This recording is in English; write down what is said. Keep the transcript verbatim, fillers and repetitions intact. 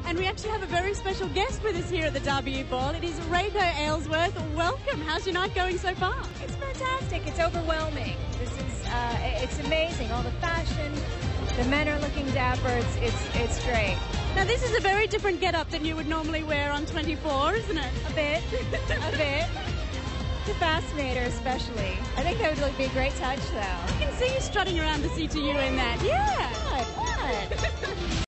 And we actually have a very special guest with us here at the W Ball. It is Reiko Aylesworth. Welcome. How's your night going so far? It's fantastic. It's overwhelming. This is, uh, it's amazing. All the fashion, the men are looking dapper. It's, it's, it's great. Now, this is a very different get-up than you would normally wear on twenty-four, isn't it? A bit, a bit. The fascinator especially. I think that would be a great touch, though. I can see you strutting around the C T U in that. Yeah. What? What?